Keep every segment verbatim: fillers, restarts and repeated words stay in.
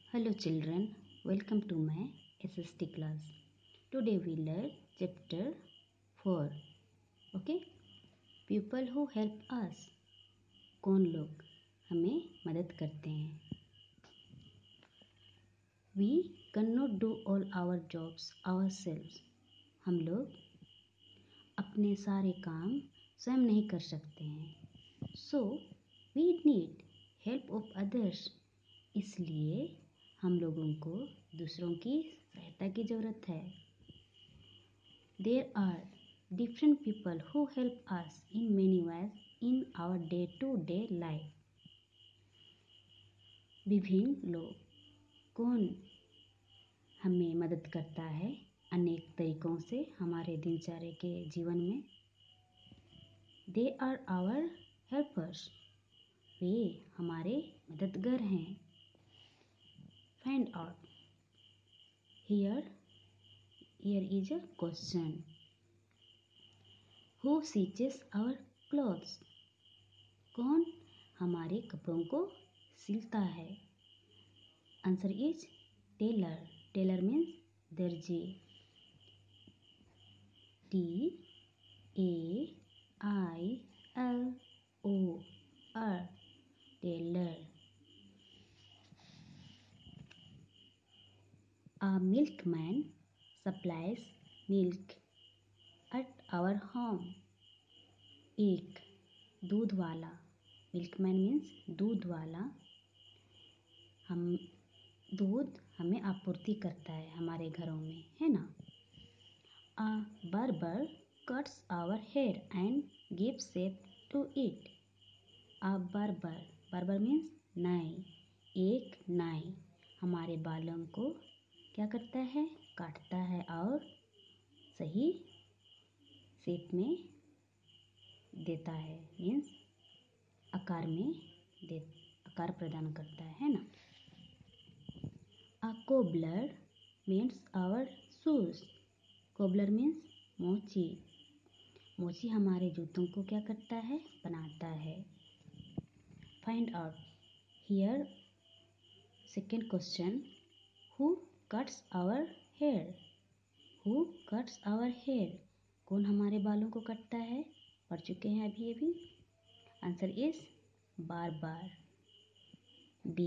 Hello children, welcome to my S S T class. Today we learn chapter four. Okay? People who help us. कौन लोग हमें मदद करते हैं? We cannot do all our jobs ourselves. हम लोग अपने सारे काम स्वयं नहीं कर सकते हैं. So we need help of others. इसलिए हम लोगों को दूसरों की सहायता की ज़रूरत है. There are different people who help us in many ways in our day-to-day life. विभिन्न लोग कौन हमें मदद करता है अनेक तरीकों से हमारे दिनचर्या के जीवन में. They are our helpers. वे हमारे मददगार हैं. Find out. Here, here is a question. Who stitches our clothes? कौन हमारे कपड़ों को सिलता है? Answer is tailor. Tailor means दर्जी. T A I L O R. Tailor. A milkman supplies milk at our home. एक दूध वाला, मिल्कमैन मीन्स दूध वाला, हम दूध हमें आपूर्ति करता है हमारे घरों में, है ना. A barber cuts our hair and gives shape to it. A barber, barber means नाई. एक नाई हमारे बालों को क्या करता है? काटता है और सही शेप में देता है. मीन्स आकार में दे आकार प्रदान करता है ना. A cobbler mends our shoes. cobbler means मोची. मोची हमारे जूतों को क्या करता है? बनाता है. Find out. Here second question. Who cuts our hair? Who cuts our hair? कौन हमारे बालों को काटता है? पढ़ चुके हैं अभी अभी. Answer is barber. B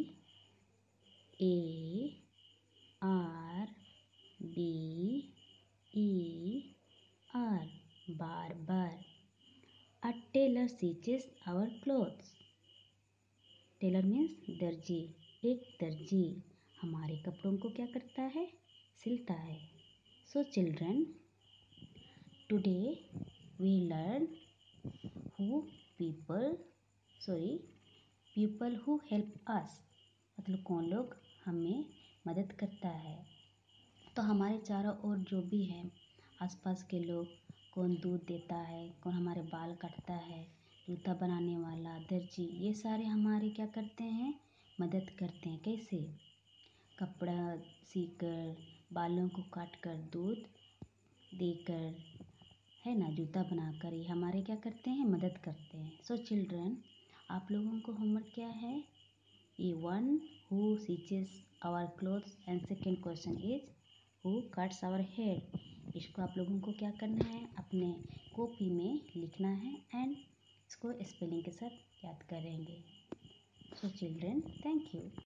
A R B E R. barber. A tailor stitches our clothes. Tailor means दर्जी. एक दर्जी हमारे कपड़ों को क्या करता है? सिलता है. So children, today we learn who people sorry people who help us. मतलब कौन लोग हमें मदद करता है. तो हमारे चारों ओर जो भी हैं आसपास के लोग, कौन दूध देता है, कौन हमारे बाल काटता है, जूता बनाने वाला, दर्जी, ये सारे हमारे क्या करते हैं? मदद करते हैं. कैसे? कपड़ा सीकर, बालों को काट कर, दूध देकर, है ना, जूता बनाकर, ये हमारे क्या करते हैं? मदद करते हैं. सो चिल्ड्रन, आप लोगों को होमवर्क क्या है? A one who stitches our clothes and second question is who cuts our hair. इसको आप लोगों को क्या करना है? अपने कॉपी में लिखना है एंड इसको स्पेलिंग के साथ याद करेंगे. So children, thank you.